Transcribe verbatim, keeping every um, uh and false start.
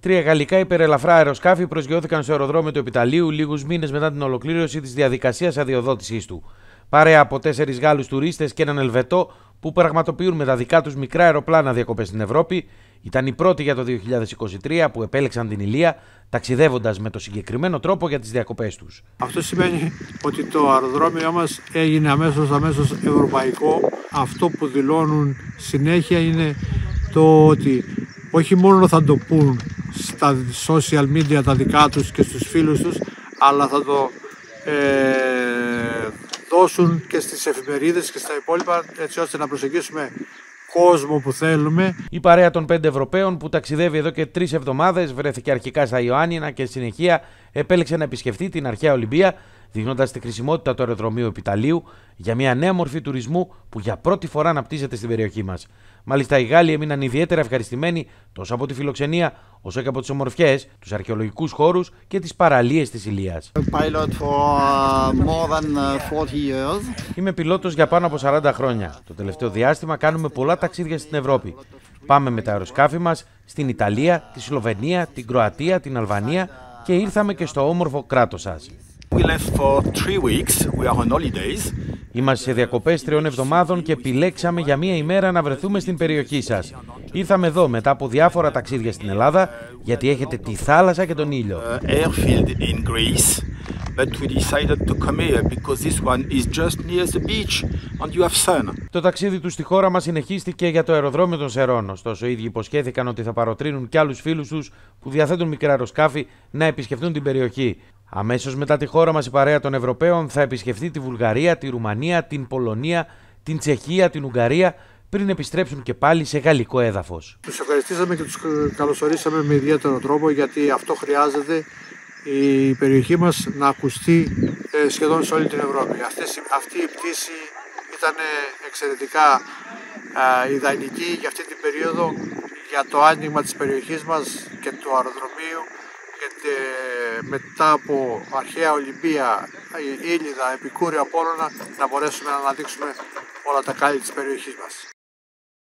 Τρία γαλλικά υπερελαφρά αεροσκάφη προσγειώθηκαν στο αεροδρόμιο του Επιταλείου λίγους μήνες μετά την ολοκλήρωση της διαδικασίας αδειοδότησής του. Παρέα από τέσσερις Γάλλους τουρίστες και έναν Ελβετό που πραγματοποιούν με τα δικά τους μικρά αεροπλάνα διακοπές στην Ευρώπη, ήταν οι πρώτοι για το δύο χιλιάδες είκοσι τρία που επέλεξαν την Ηλία, ταξιδεύοντας με το συγκεκριμένο τρόπο για τις διακοπές τους. Αυτό σημαίνει ότι το αεροδρόμιο μας έγινε αμέσως, αμέσως ευρωπαϊκό. Αυτό που δηλώνουν συνέχεια είναι το ότι όχι μόνο θα το πούν στα social media τα δικά τους και στους φίλους τους, αλλά θα το ε, δώσουν και στις εφημερίδες και στα υπόλοιπα, έτσι ώστε να προσεγγίσουμε κόσμο που θέλουμε. Η παρέα των πέντε Ευρωπαίων που ταξιδεύει εδώ και τρεις εβδομάδες βρέθηκε αρχικά στα Ιωάννινα και συνεχεία επέλεξε να επισκεφτεί την αρχαία Ολυμπία, δείχνοντας τη χρησιμότητα του αεροδρομίου Επιταλείου για μια νέα μορφή τουρισμού που για πρώτη φορά αναπτύσσεται στην περιοχή μας. Μάλιστα, οι Γάλλοι έμειναν ιδιαίτερα ευχαριστημένοι τόσο από τη φιλοξενία όσο και από τις ομορφιές, τους αρχαιολογικούς χώρους και τις παραλίες της Ηλίας. Είμαι πιλότος για πάνω από σαράντα χρόνια. Το τελευταίο διάστημα κάνουμε πολλά ταξίδια στην Ευρώπη. Πάμε με τα αεροσκάφη μας στην Ιταλία, τη Σλοβενία, την Κροατία, την Αλβανία και ήρθαμε και στο όμορφο κράτος σας. Είμαστε σε διακοπές τριών εβδομάδων και επιλέξαμε για μία ημέρα να βρεθούμε στην περιοχή σας. Ήρθαμε εδώ μετά από διάφορα ταξίδια στην Ελλάδα, γιατί έχετε τη θάλασσα και τον ήλιο. Το ταξίδι του στη χώρα μας συνεχίστηκε για το αεροδρόμιο των Σερών. Ωστόσο, οι ίδιοι υποσχέθηκαν ότι θα παροτρύνουν και άλλους φίλους τους που διαθέτουν μικρά αεροσκάφη να επισκεφτούν την περιοχή. Αμέσως μετά τη χώρα μας η παρέα των Ευρωπαίων θα επισκεφτεί τη Βουλγαρία, τη Ρουμανία, την Πολωνία, την Τσεχία, την Ουγγαρία, πριν επιστρέψουν και πάλι σε γαλλικό έδαφος. Τους ευχαριστήσαμε και τους καλωσορίσαμε με ιδιαίτερο τρόπο, γιατί αυτό χρειάζεται η περιοχή μας να ακουστεί σχεδόν σε όλη την Ευρώπη. Αυτή η πτήση ήταν εξαιρετικά ιδανική για αυτή την περίοδο, για το άνοιγμα της περιοχής μας και του αεροδρομίου, και μετά από αρχαία Ολυμπία, Ήλιδα, Επικούρια, Απόλλωνα, να μπορέσουμε να αναδείξουμε όλα τα κάλλη της περιοχής μας.